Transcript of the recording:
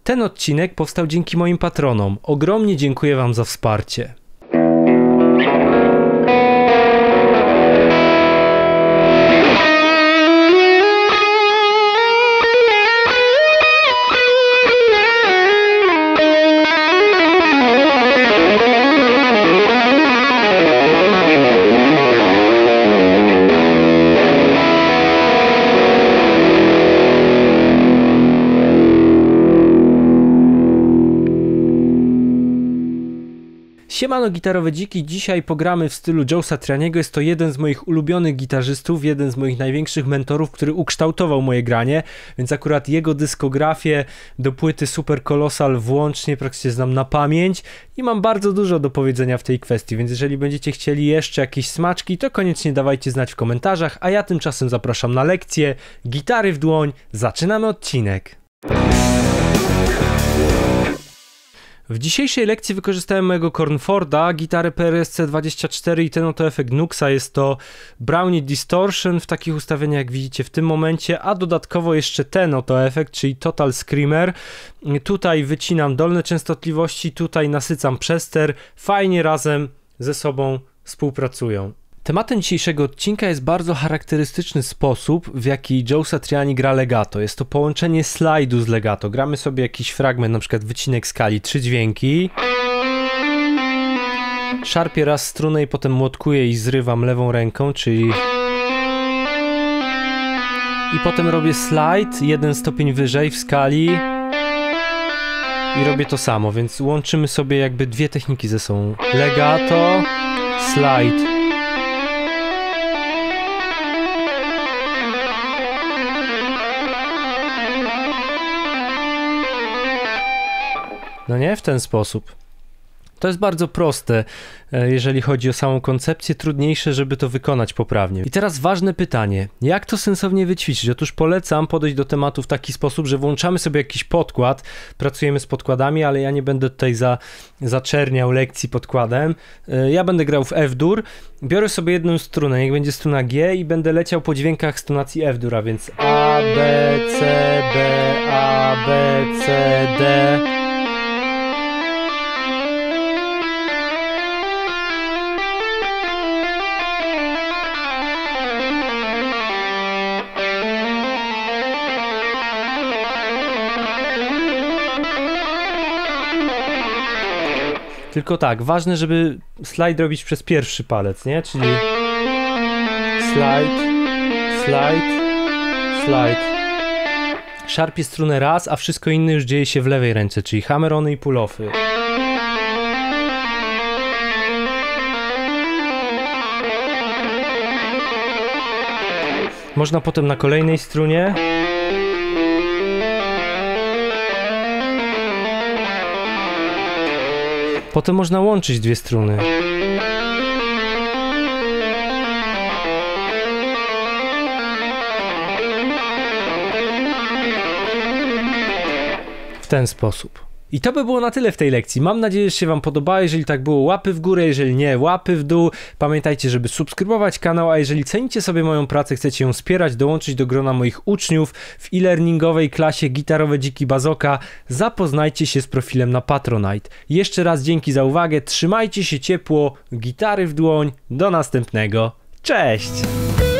Ten odcinek powstał dzięki moim patronom. Ogromnie dziękuję wam za wsparcie. Siemano gitarowe dziki, dzisiaj pogramy w stylu Joe Satrianiego. Jest to jeden z moich ulubionych gitarzystów, jeden z moich największych mentorów, który ukształtował moje granie, więc akurat jego dyskografię do płyty Super Colossal włącznie praktycznie znam na pamięć i mam bardzo dużo do powiedzenia w tej kwestii, więc jeżeli będziecie chcieli jeszcze jakieś smaczki, to koniecznie dawajcie znać w komentarzach, a ja tymczasem zapraszam na lekcję. Gitary w dłoń, zaczynamy odcinek. W dzisiejszej lekcji wykorzystałem mojego Cornforda, gitarę PRSC-24 i ten oto efekt Nuxa. Jest to Brownie Distortion w takich ustawieniach jak widzicie w tym momencie, a dodatkowo jeszcze ten oto efekt, czyli Total Screamer. Tutaj wycinam dolne częstotliwości, tutaj nasycam przester, fajnie razem ze sobą współpracują. Tematem dzisiejszego odcinka jest bardzo charakterystyczny sposób, w jaki Joe Satriani gra legato. Jest to połączenie slajdu z legato. Gramy sobie jakiś fragment, na przykład wycinek skali, 3 dźwięki. Szarpię raz strunę i potem młotkuję i zrywam lewą ręką, czyli... I potem robię slajd, 1 stopień wyżej w skali. I robię to samo, więc łączymy sobie jakby dwie techniki ze sobą. Legato, slajd. No nie? W ten sposób. To jest bardzo proste, jeżeli chodzi o samą koncepcję, trudniejsze, żeby to wykonać poprawnie. I teraz ważne pytanie, jak to sensownie wyćwiczyć? Otóż polecam podejść do tematu w taki sposób, że włączamy sobie jakiś podkład, pracujemy z podkładami, ale ja nie będę tutaj zaczerniał lekcji podkładem. Ja będę grał w F-dur, biorę sobie jedną strunę, niech będzie struna G i będę leciał po dźwiękach z tonacji F-dur, a więc A, B, C, B, A, B, C, D... Tylko tak, ważne, żeby slajd robić przez pierwszy palec, nie? Czyli slajd, slajd, slajd. Szarpię strunę raz, a wszystko inne już dzieje się w lewej ręce, czyli hammer-ony i pull-offy. Można potem na kolejnej strunie. Potem można łączyć dwie struny. W ten sposób. I to by było na tyle w tej lekcji. Mam nadzieję, że się wam podoba. Jeżeli tak było, łapy w górę, jeżeli nie, łapy w dół. Pamiętajcie, żeby subskrybować kanał, a jeżeli cenicie sobie moją pracę, chcecie ją wspierać, dołączyć do grona moich uczniów w e-learningowej klasie Gitarowe Dziki Bazoka, zapoznajcie się z profilem na Patronite. Jeszcze raz dzięki za uwagę, trzymajcie się ciepło, gitary w dłoń, do następnego, cześć!